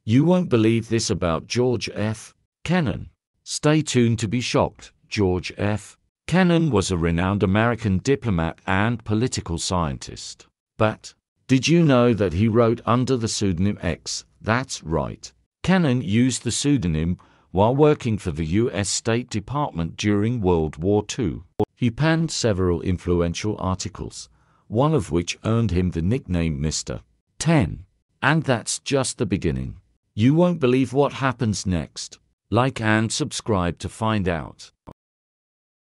You won't believe this about George F. Kennan. Stay tuned to be shocked. George F. Kennan was a renowned American diplomat and political scientist. But did you know that he wrote under the pseudonym X? That's right. Kennan used the pseudonym while working for the U.S. State Department during World War II. He penned several influential articles, one of which earned him the nickname Mr. 10. And that's just the beginning. You won't believe what happens next. Like and subscribe to find out.